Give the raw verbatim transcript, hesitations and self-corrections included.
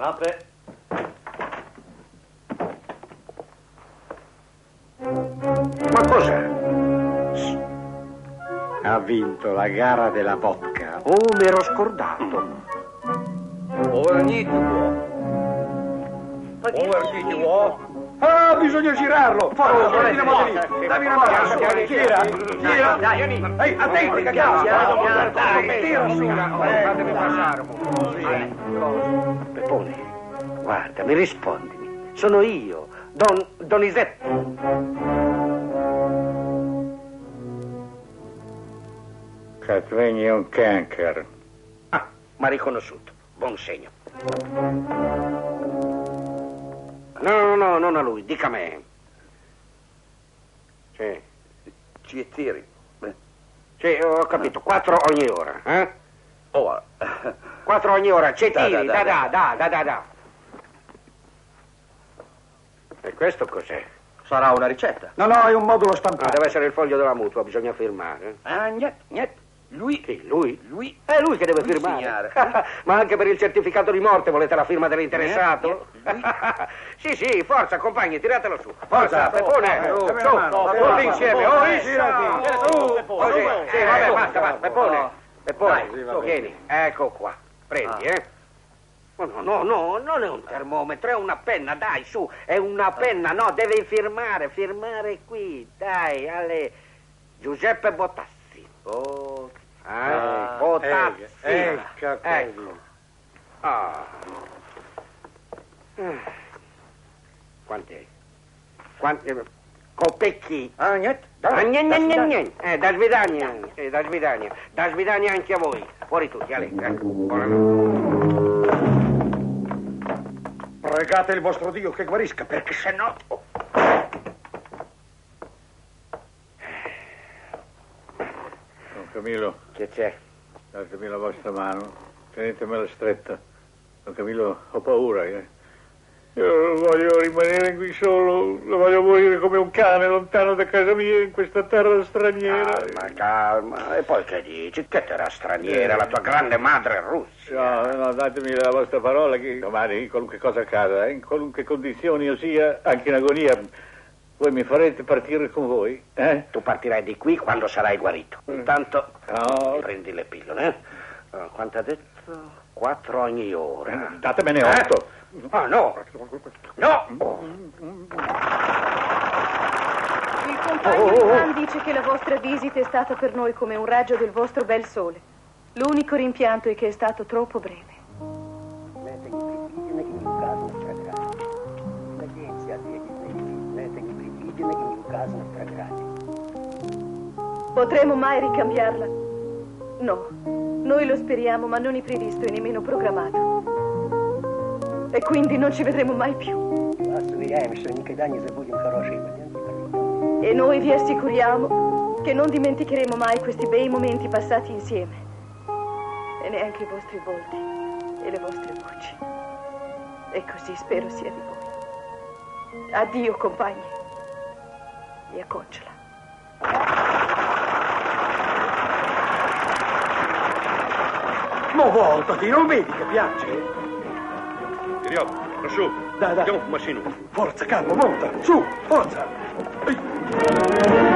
Canapè. Ma cos'è? Ha vinto la gara della vodka. Oh, mi ero scordato. Ora niente vuoi. Ora niente vuoi. Ah, bisogna girarlo. Forza, prendi la moto lì. Dammi una mano. Gira, gira. Ehi, attenti, cagao. Dai, tira su. Fatemi passare. Peppone, guarda, mi rispondimi. Sono io, Don Donizetto. Catregni è un cancer. Ah, m'ha riconosciuto. Buon segno. No, no, non a lui, dica a me. Sì. Ciettieri. Sì, ho capito, quattro ogni ora, eh? Oh, Quattro ogni ora, cetiri, Da, da, da, da, da, da, da. E questo cos'è? sarà una ricetta. No, no, è un modulo Ah, stampato. deve essere il foglio della mutua, bisogna firmare. Ah, niente, niente. Lui, Chi, lui? lui, È lui che deve lui firmare. signare. Ma anche per il certificato di morte volete la firma dell'interessato? Sì, sì, forza, compagni, tiratelo su. Forza, Peppone, su, su, tutti insieme. Oh, su, così. Sì, vabbè, basta, basta. Peppone, Peppone, vieni, ecco qua. Prendi, eh. Oh, no, no, no, non è un termometro, è una penna, dai, su, è una penna, no, devi firmare, firmare qui, dai, alle Giuseppe Botassi. oh, Ah, Botassi. Ecco, Ecco. Ah. Quanti? Quanti? Copecchi? ah, niente. Ah, niente, niente, niente. Eh, da svidania. Sì, da svidania. Da svidania anche a voi. Fuori tutti, Ale. Ecco. Buonanotte. Pregate il vostro Dio che guarisca, perché se no... Don Camillo, Che c'è? datemi la vostra mano, tenetemela stretta. Don Camillo, ho paura, eh. Io non voglio rimanere qui solo, non voglio morire come un cane lontano da casa mia in questa terra straniera. Calma, calma. E poi che dici? Che terra straniera? La tua grande madre è Russia. No, no, datemi la vostra parola che domani, qualunque cosa accada, eh, in qualunque condizioni io sia, anche in agonia, voi mi farete partire con voi, eh? Tu partirai di qui quando sarai guarito. Intanto No. prendi le pillole, eh? Uh, quanto ha detto? Quattro ogni ora. Datemene otto. Ah, no! No! Il compagno Ivan dice che la vostra visita è stata per noi come un raggio del vostro bel sole. L'unico rimpianto è che è stato troppo breve. Potremo mai ricambiarla? No. Noi lo speriamo, ma non è previsto e nemmeno programmato. E quindi non ci vedremo mai più. E noi vi assicuriamo che non dimenticheremo mai questi bei momenti passati insieme. E neanche i vostri volti e le vostre voci. E così spero sia di voi. Addio, compagni. E acconciala. Ma voltati, non vedi che piace? Iriotto, lassù. Dai, dai. Andiamo un massino. Forza, calmo, monta, su, forza. Ehi.